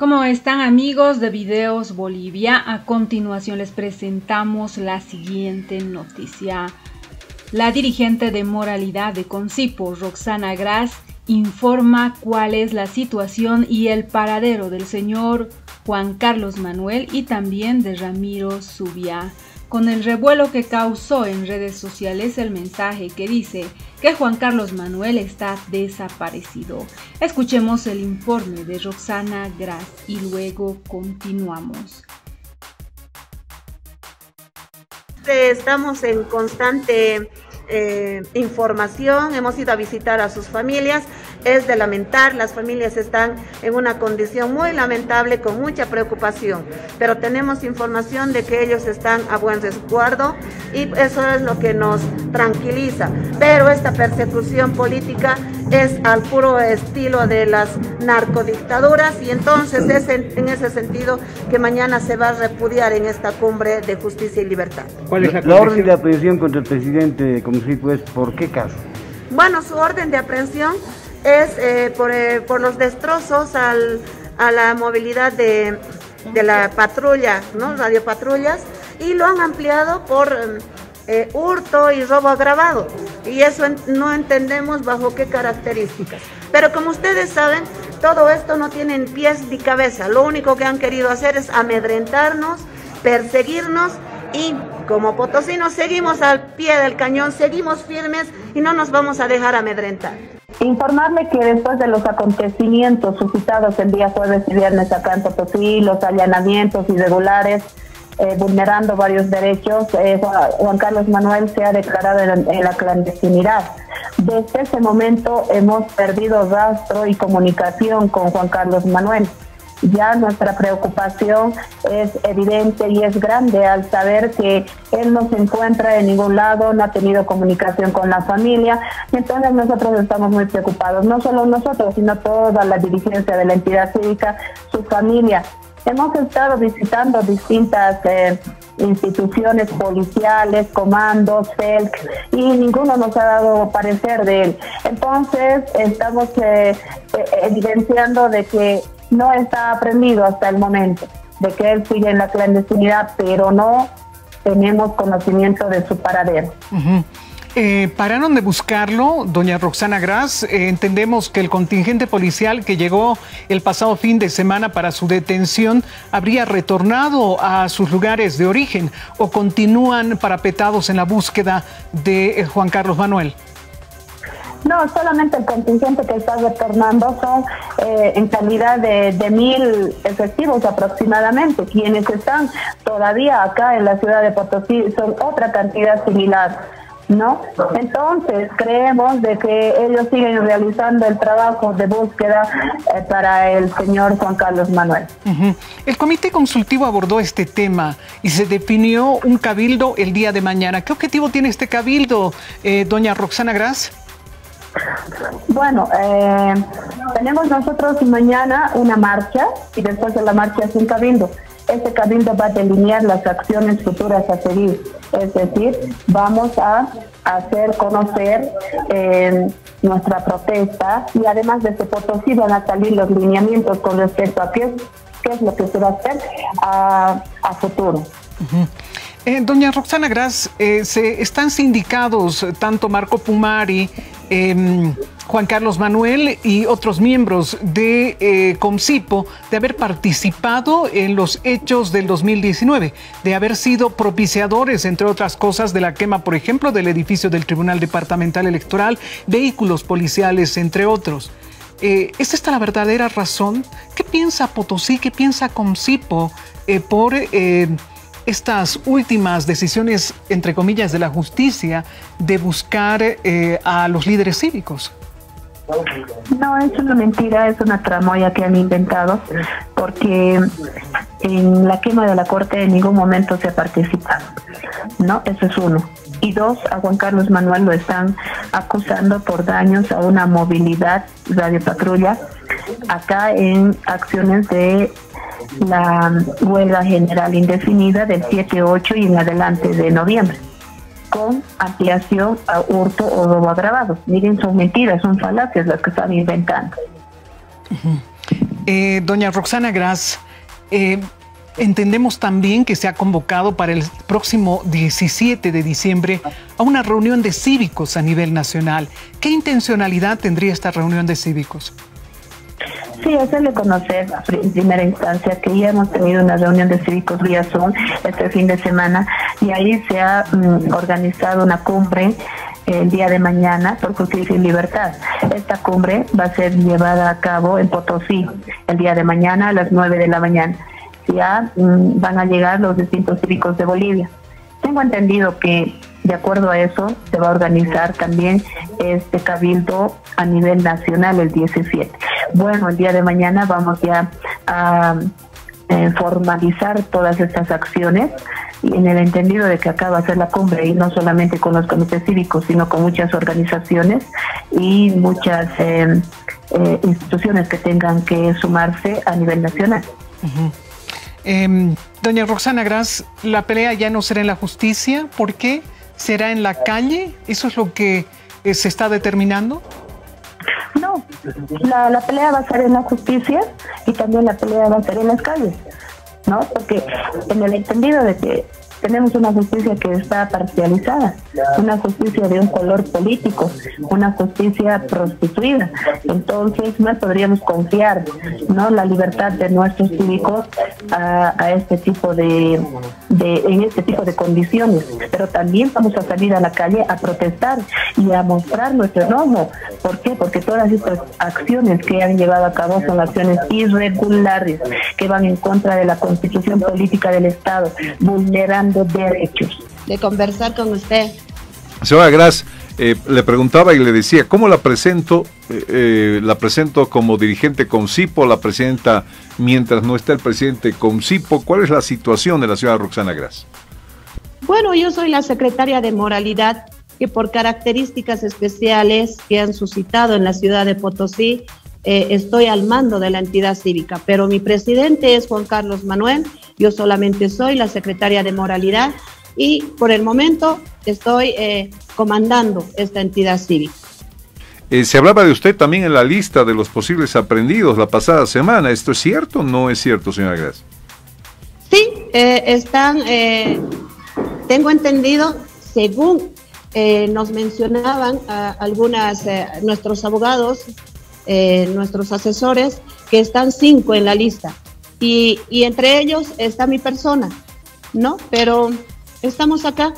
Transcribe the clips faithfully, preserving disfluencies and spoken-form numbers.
¿Cómo están, amigos de Videos Bolivia? A continuación les presentamos la siguiente noticia. La dirigente de moralidad de Concipo, Roxana Gras, informa cuál es la situación y el paradero del señor Juan Carlos Manuel y también de Ramiro Zubia. Con el revuelo que causó en redes sociales el mensaje que dice que Juan Carlos Manuel está desaparecido. Escuchemos el informe de Roxana Gras y luego continuamos. Estamos en constante eh, información, hemos ido a visitar a sus familias. Es de lamentar, las familias están en una condición muy lamentable, con mucha preocupación, pero tenemos información de que ellos están a buen resguardo y eso es lo que nos tranquiliza. Pero esta persecución política es al puro estilo de las narcodictaduras y entonces es en, en ese sentido que mañana se va a repudiar en esta cumbre de justicia y libertad. ¿Cuál es la, la orden de aprehensión contra el presidente de Concipo? ¿Es por qué caso? Bueno, su orden de aprehensión es eh, por, eh, por los destrozos al, a la movilidad de, de la patrulla, ¿no? Radiopatrullas, y lo han ampliado por eh, hurto y robo agravado, y eso en, no entendemos bajo qué características. Pero como ustedes saben, todo esto no tiene ni pies ni cabeza, lo único que han querido hacer es amedrentarnos, perseguirnos, y como potosinos seguimos al pie del cañón, seguimos firmes y no nos vamos a dejar amedrentar. Informarle que después de los acontecimientos suscitados el día jueves y viernes acá en Potosí, los allanamientos irregulares, eh, vulnerando varios derechos, eh, Juan Carlos Manuel se ha declarado en, en la clandestinidad. Desde ese momento hemos perdido rastro y comunicación con Juan Carlos Manuel. Ya nuestra preocupación es evidente y es grande al saber que él no se encuentra en ningún lado, no ha tenido comunicación con la familia, entonces nosotros estamos muy preocupados, no solo nosotros, sino toda la dirigencia de la entidad cívica, su familia. Hemos estado visitando distintas eh, instituciones policiales, comandos, C E L C, y ninguno nos ha dado parecer de él. Entonces estamos eh, eh, evidenciando de que no está aprendido hasta el momento, de que él sigue en la clandestinidad, pero no tenemos conocimiento de su paradero. Uh-huh. Eh, pararon de buscarlo, doña Roxana Gras. Eh, entendemos que el contingente policial que llegó el pasado fin de semana para su detención habría retornado a sus lugares de origen, o continúan parapetados en la búsqueda de eh, Juan Carlos Manuel. No, solamente el contingente que está retornando son eh, en calidad de, de mil efectivos aproximadamente. Quienes están todavía acá en la ciudad de Potosí son otra cantidad similar, ¿no? Entonces creemos de que ellos siguen realizando el trabajo de búsqueda eh, para el señor Juan Carlos Manuel. Uh-huh. El comité consultivo abordó este tema y se definió un cabildo el día de mañana. ¿Qué objetivo tiene este cabildo, eh, doña Roxana Gras? Bueno, eh, tenemos nosotros mañana una marcha y después de la marcha es un cabildo. Este cabildo va a delinear las acciones futuras a seguir, es decir, vamos a hacer conocer eh, nuestra protesta, y además de este Potosí van a salir los lineamientos con respecto a qué, qué es lo que se va a hacer a, a futuro. Uh-huh. Eh, doña Roxana Gras, eh, se están sindicados tanto Marco Pumari, eh, Juan Carlos Manuel y otros miembros de eh, Concipo de haber participado en los hechos del dos mil diecinueve, de haber sido propiciadores, entre otras cosas, de la quema, por ejemplo, del edificio del Tribunal Departamental Electoral, vehículos policiales, entre otros. Eh, ¿Es esta la verdadera razón? ¿Qué piensa Potosí, qué piensa Concipo eh, por Eh, estas últimas decisiones, entre comillas, de la justicia de buscar eh, a los líderes cívicos? No, es una mentira, es una tramoya que han inventado, porque en la quema de la corte en ningún momento se ha participado, ¿no? Eso es uno. Y dos, a Juan Carlos Manuel lo están acusando por daños a una movilidad radiopatrulla acá en acciones de la huelga general indefinida del siete ocho y en adelante de noviembre, con ampliación a hurto o robo agravado. Miren, son mentiras, son falacias las que están inventando. Uh-huh. Eh, doña Roxana Gras, eh, entendemos también que se ha convocado para el próximo diecisiete de diciembre a una reunión de cívicos a nivel nacional. ¿Qué intencionalidad tendría esta reunión de cívicos? Sí, hacerle conocer en primera instancia que ya hemos tenido una reunión de cívicos vía Zoom este fin de semana y ahí se ha mm, organizado una cumbre el día de mañana por justicia y libertad. Esta cumbre va a ser llevada a cabo en Potosí el día de mañana a las nueve de la mañana. Ya mm, van a llegar los distintos cívicos de Bolivia. Tengo entendido que de acuerdo a eso se va a organizar también este cabildo a nivel nacional el diecisiete. Bueno, el día de mañana vamos ya a eh, formalizar todas estas acciones y en el entendido de que acá va a ser la cumbre y no solamente con los comités cívicos, sino con muchas organizaciones y muchas eh, eh, instituciones que tengan que sumarse a nivel nacional. Uh-huh. eh, doña Roxana Gras, la pelea ya no será en la justicia, ¿por qué? ¿Será en la calle? ¿Eso es lo que eh, se está determinando? No, la, la pelea va a ser en la justicia y también la pelea va a ser en las calles, ¿no? Porque en el entendido de que tenemos una justicia que está parcializada, una justicia de un color político, una justicia prostituida. Entonces no podríamos confiar, ¿no?, la libertad de nuestros cívicos a, a este tipo de, de en este tipo de condiciones. Pero también vamos a salir a la calle a protestar y a mostrar nuestro enojo. ¿Por qué? Porque todas estas acciones que han llevado a cabo son acciones irregulares que van en contra de la Constitución política del Estado, vulnerando derechos. De conversar con usted. Señora Gras, eh, le preguntaba y le decía, ¿cómo la presento? Eh, eh, ¿La presento como dirigente CONCIPO? ¿La presenta mientras no está el presidente CONCIPO? ¿Cuál es la situación de la señora Roxana Gras? Bueno, yo soy la secretaria de Moralidad, que por características especiales que han suscitado en la ciudad de Potosí, eh, estoy al mando de la entidad cívica, pero mi presidente es Juan Carlos Manuel. Yo solamente soy la secretaria de Moralidad y por el momento estoy eh, comandando esta entidad cívica. Eh, se hablaba de usted también en la lista de los posibles aprendidos la pasada semana. ¿Esto es cierto o no es cierto, señora Gras? Sí, eh, están, eh, tengo entendido, según eh, nos mencionaban uh, algunas, eh, nuestros abogados, eh, nuestros asesores, que están cinco en la lista. Y, y entre ellos está mi persona, ¿no? Pero estamos acá.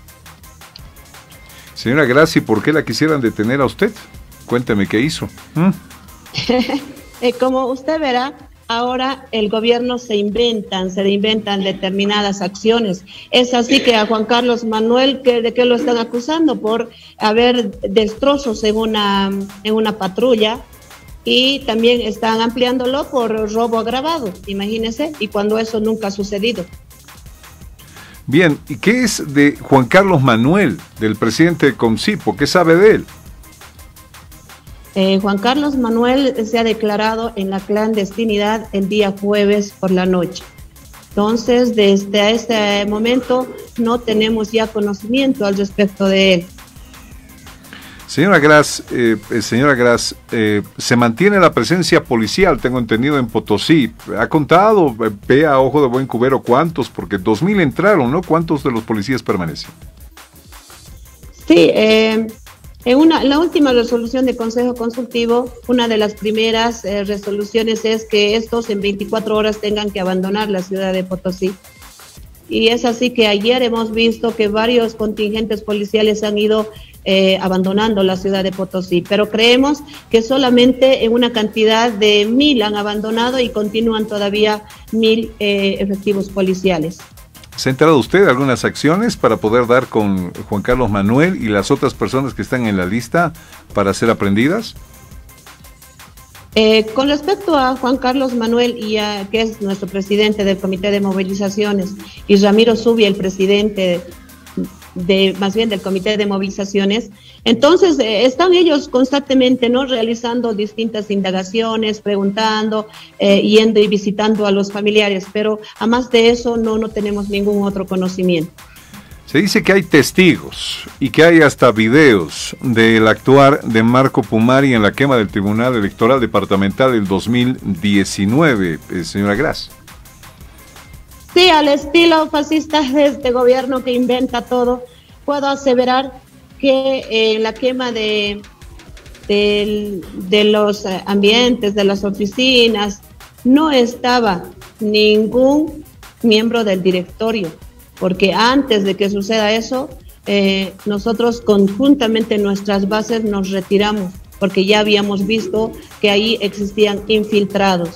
Señora Gras, ¿y por qué la quisieran detener a usted? Cuénteme qué hizo. ¿Mm? eh, como usted verá, ahora el gobierno se inventan, se inventan determinadas acciones. Es así que a Juan Carlos Manuel, que, ¿de qué lo están acusando? Por haber destrozos en una, en una patrulla. Y también están ampliándolo por robo agravado, imagínense, y cuando eso nunca ha sucedido. Bien, ¿y qué es de Juan Carlos Manuel, del presidente de CONCIPO? ¿Qué sabe de él? Eh, Juan Carlos Manuel se ha declarado en la clandestinidad el día jueves por la noche. Entonces, desde este momento no tenemos ya conocimiento al respecto de él. Señora Gras, eh, señora Gras, eh, se mantiene la presencia policial, tengo entendido, en Potosí. ¿Ha contado, ve a ojo de buen cubero, cuántos? Porque dos mil entraron, ¿no? ¿Cuántos de los policías permanecen? Sí, eh, en una, la última resolución del Consejo Consultivo, una de las primeras eh, resoluciones es que estos en veinticuatro horas tengan que abandonar la ciudad de Potosí. Y es así que ayer hemos visto que varios contingentes policiales han ido eh, abandonando la ciudad de Potosí, pero creemos que solamente en una cantidad de mil han abandonado y continúan todavía mil eh, efectivos policiales. ¿Se ha enterado usted de algunas acciones para poder dar con Juan Carlos Manuel y las otras personas que están en la lista para ser aprendidas? Eh, con respecto a Juan Carlos Manuel, y a, que es nuestro presidente del Comité de Movilizaciones, y Ramiro Zubia, el presidente de, más bien del Comité de Movilizaciones, entonces eh, están ellos constantemente, ¿no?, realizando distintas indagaciones, preguntando, eh, yendo y visitando a los familiares, pero a más de eso no, no tenemos ningún otro conocimiento. Se dice que hay testigos y que hay hasta videos del actuar de Marco Pumari en la quema del Tribunal Electoral Departamental del dos mil diecinueve, eh, señora Gras. Sí, al estilo fascista de este gobierno que inventa todo, puedo aseverar que en eh, la quema de, de, de los ambientes, de las oficinas, no estaba ningún miembro del directorio, porque antes de que suceda eso, eh, nosotros conjuntamente en nuestras bases nos retiramos, porque ya habíamos visto que ahí existían infiltrados.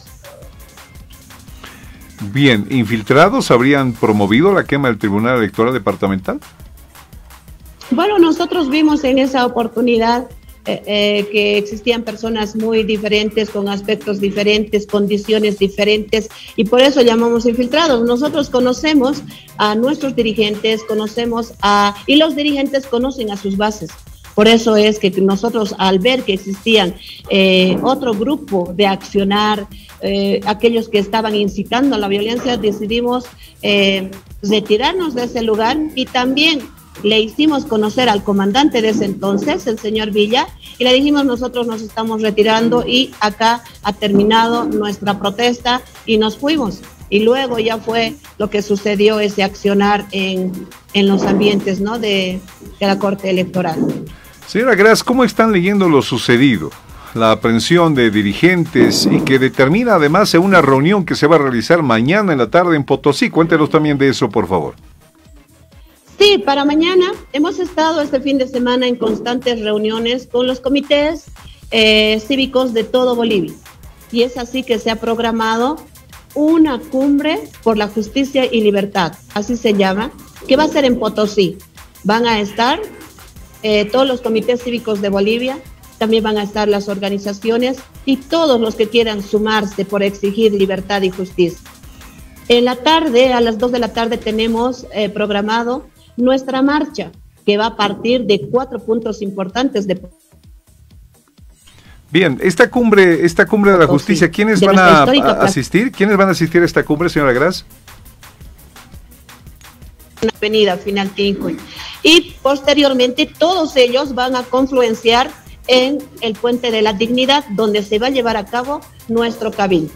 Bien, ¿infiltrados habrían promovido la quema del Tribunal Electoral Departamental? Bueno, nosotros vimos en esa oportunidad eh, eh, que existían personas muy diferentes, con aspectos diferentes, condiciones diferentes, y por eso llamamos infiltrados. Nosotros conocemos a nuestros dirigentes, conocemos a... y los dirigentes conocen a sus bases. Por eso es que nosotros, al ver que existían eh, otro grupo de accionar, eh, aquellos que estaban incitando a la violencia, decidimos eh, retirarnos de ese lugar, y también le hicimos conocer al comandante de ese entonces, el señor Villa, y le dijimos: nosotros nos estamos retirando y acá ha terminado nuestra protesta, y nos fuimos. Y luego ya fue lo que sucedió, ese accionar en, en los ambientes, ¿no?, de, de la Corte Electoral. Señora Gras, ¿cómo están leyendo lo sucedido? La aprehensión de dirigentes y que determina además en una reunión que se va a realizar mañana en la tarde en Potosí. Cuéntenos también de eso, por favor. Sí, para mañana hemos estado este fin de semana en constantes reuniones con los comités eh, cívicos de todo Bolivia. Y es así que se ha programado una cumbre por la justicia y libertad, así se llama, que va a ser en Potosí. Van a estar eh, todos los comités cívicos de Bolivia, también van a estar las organizaciones y todos los que quieran sumarse por exigir libertad y justicia. En la tarde, a las dos de la tarde, tenemos eh, programado nuestra marcha, que va a partir de cuatro puntos importantes de... Bien, esta cumbre, esta cumbre de la justicia, ¿quiénes van a, a asistir? ¿Quiénes van a asistir a esta cumbre, señora Gras? Avenida Final Tincoy. Y posteriormente todos ellos van a confluenciar en el Puente de la Dignidad, donde se va a llevar a cabo nuestro cabildo.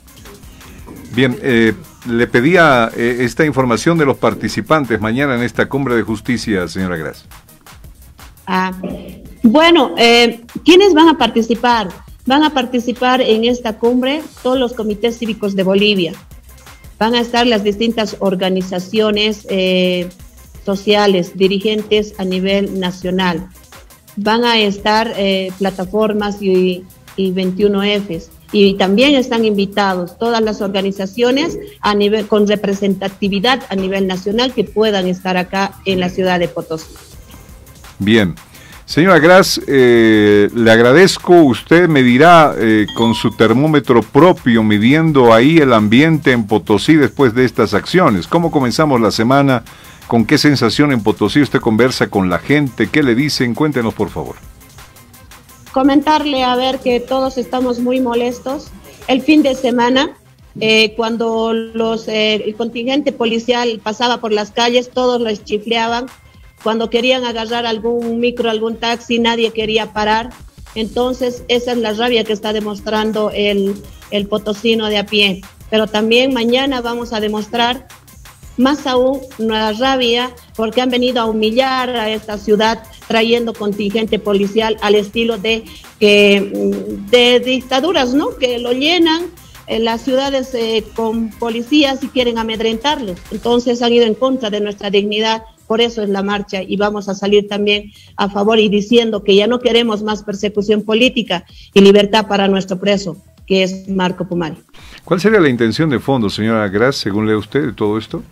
Bien, eh, le pedía eh, esta información de los participantes mañana en esta cumbre de justicia, señora Gras. Ah, bueno, eh, ¿quiénes van a participar? Van a participar en esta cumbre todos los comités cívicos de Bolivia. Van a estar las distintas organizaciones eh, sociales, dirigentes a nivel nacional. Van a estar eh, plataformas y, y veintiuno Fs. Y también están invitados todas las organizaciones a nivel, con representatividad a nivel nacional, que puedan estar acá en la ciudad de Potosí. Bien. Señora Gras, eh, le agradezco. Usted medirá eh, con su termómetro propio, midiendo ahí el ambiente en Potosí después de estas acciones. ¿Cómo comenzamos la semana? ¿Con qué sensación en Potosí usted conversa con la gente? ¿Qué le dicen? Cuéntenos, por favor. Comentarle, a ver, que todos estamos muy molestos. El fin de semana, eh, cuando los, eh, el contingente policial pasaba por las calles, todos les chifleaban. Cuando querían agarrar algún micro, algún taxi, nadie quería parar. Entonces, esa es la rabia que está demostrando el, el potosino de a pie. Pero también mañana vamos a demostrar más aún nuestra rabia, porque han venido a humillar a esta ciudad trayendo contingente policial al estilo de, que, de dictaduras, ¿no?, que lo llenan en las ciudades eh, con policías y quieren amedrentarlos. Entonces han ido en contra de nuestra dignidad. Por eso es la marcha, y vamos a salir también a favor y diciendo que ya no queremos más persecución política y libertad para nuestro preso, que es Marco Pumari. ¿Cuál sería la intención de fondo, señora Gras, según lee usted, de todo esto?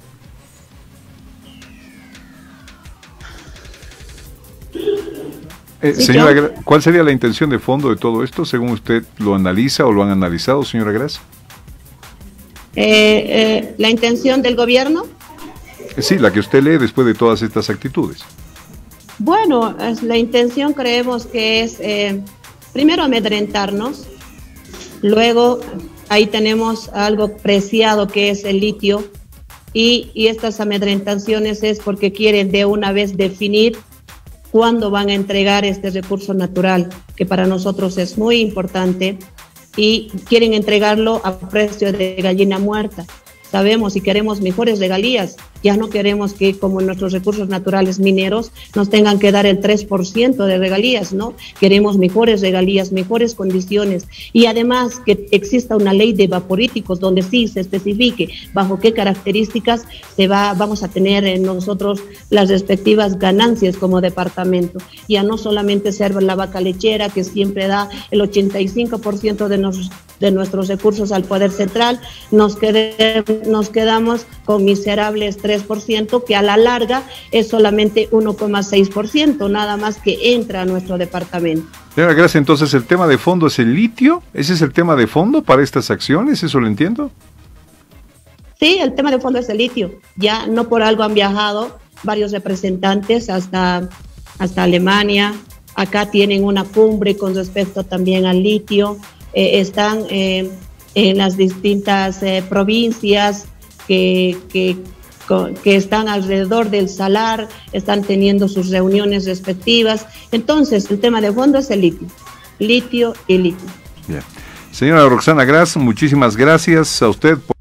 Eh, sí, señora Gras, ¿cuál sería la intención de fondo de todo esto, según usted lo analiza o lo han analizado, señora Gras? Eh, eh, ¿La intención del gobierno? Sí, la que usted lee después de todas estas actitudes. Bueno, la intención creemos que es eh, primero amedrentarnos, luego ahí tenemos algo preciado que es el litio, y, y estas amedrentaciones es porque quieren de una vez definir cuándo van a entregar este recurso natural, que para nosotros es muy importante, y quieren entregarlo a precio de gallina muerta. Sabemos y queremos mejores regalías, ya no queremos que como nuestros recursos naturales mineros nos tengan que dar el tres por ciento de regalías, ¿no? Queremos mejores regalías, mejores condiciones y además que exista una ley de vaporíticos donde sí se especifique bajo qué características se va, vamos a tener en nosotros las respectivas ganancias como departamento. Ya no solamente ser la vaca lechera que siempre da el ochenta y cinco por ciento de, nos, de nuestros recursos al Poder Central, nos, quede, nos quedamos con miserables tres por ciento, que a la larga es solamente uno coma seis por ciento, nada más que entra a nuestro departamento. Señora Gracia, entonces el tema de fondo es el litio, ¿ese es el tema de fondo para estas acciones? ¿Eso lo entiendo? Sí, el tema de fondo es el litio, ya no por algo han viajado varios representantes hasta, hasta Alemania, acá tienen una cumbre con respecto también al litio, eh, están eh, en las distintas eh, provincias que, que que están alrededor del salar, están teniendo sus reuniones respectivas. Entonces, el tema de fondo es el litio, litio y litio. Bien. Señora Roxana Gras, muchísimas gracias a usted. Por...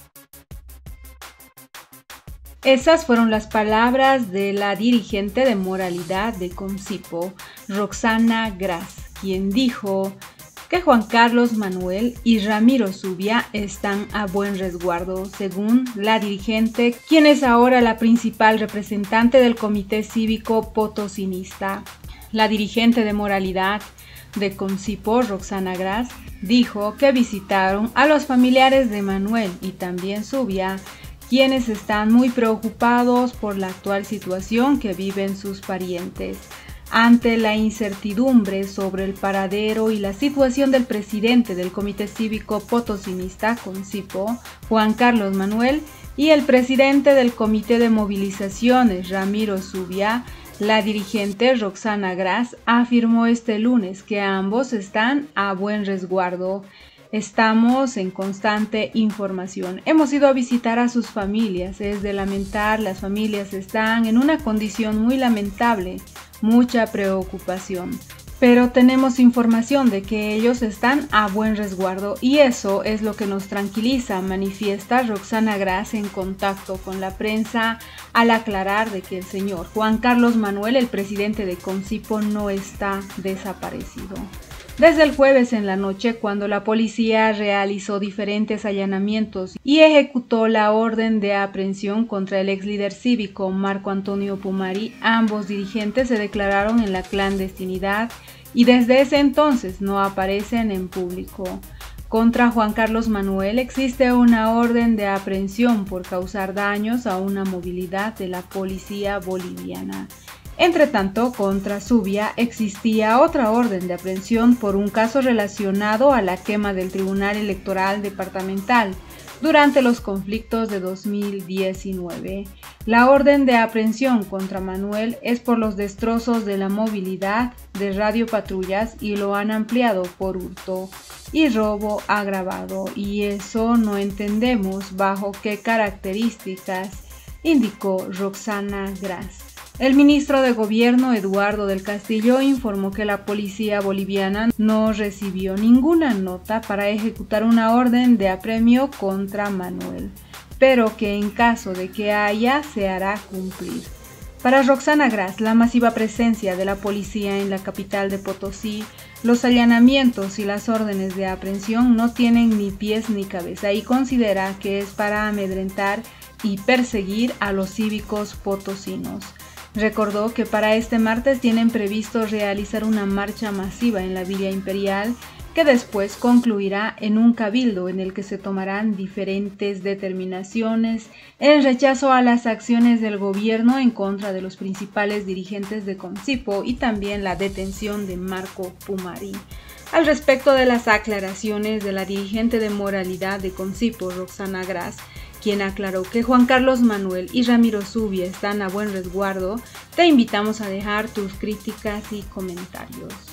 Esas fueron las palabras de la dirigente de moralidad de Concipo, Roxana Gras, quien dijo que Juan Carlos Manuel y Ramiro Zubia están a buen resguardo, según la dirigente, quien es ahora la principal representante del Comité Cívico Potosinista. La dirigente de moralidad de Concipo, Roxana Gras, dijo que visitaron a los familiares de Manuel y también Zubia, quienes están muy preocupados por la actual situación que viven sus parientes. Ante la incertidumbre sobre el paradero y la situación del presidente del Comité Cívico Potosinista, Concipo, Juan Carlos Manuel, y el presidente del Comité de Movilizaciones, Ramiro Zubia, la dirigente Roxana Gras afirmó este lunes que ambos están a buen resguardo. Estamos en constante información. Hemos ido a visitar a sus familias. Es de lamentar, las familias están en una condición muy lamentable, mucha preocupación. Pero tenemos información de que ellos están a buen resguardo y eso es lo que nos tranquiliza, manifiesta Roxana Gras en contacto con la prensa al aclarar de que el señor Juan Carlos Manuel, el presidente de Concipo, no está desaparecido. Desde el jueves en la noche, cuando la policía realizó diferentes allanamientos y ejecutó la orden de aprehensión contra el ex líder cívico Marco Antonio Pumari, ambos dirigentes se declararon en la clandestinidad y desde ese entonces no aparecen en público. Contra Juan Carlos Manuel existe una orden de aprehensión por causar daños a una movilidad de la policía boliviana. Entre tanto, contra Zubia existía otra orden de aprehensión por un caso relacionado a la quema del Tribunal Electoral Departamental durante los conflictos de dos mil diecinueve. La orden de aprehensión contra Manuel es por los destrozos de la movilidad de radiopatrullas y lo han ampliado por hurto y robo agravado, y eso no entendemos bajo qué características, indicó Roxana Gras. El ministro de Gobierno, Eduardo del Castillo, informó que la policía boliviana no recibió ninguna nota para ejecutar una orden de apremio contra Manuel, pero que en caso de que haya, se hará cumplir. Para Roxana Gras, la masiva presencia de la policía en la capital de Potosí, los allanamientos y las órdenes de aprehensión no tienen ni pies ni cabeza y considera que es para amedrentar y perseguir a los cívicos potosinos. Recordó que para este martes tienen previsto realizar una marcha masiva en la Villa Imperial que después concluirá en un cabildo en el que se tomarán diferentes determinaciones en rechazo a las acciones del gobierno en contra de los principales dirigentes de Concipo y también la detención de Marco Pumari. Al respecto de las aclaraciones de la dirigente de moralidad de Concipo, Roxana Gras, quien aclaró que Juan Carlos Manuel y Ramiro Zubia están a buen resguardo, te invitamos a dejar tus críticas y comentarios.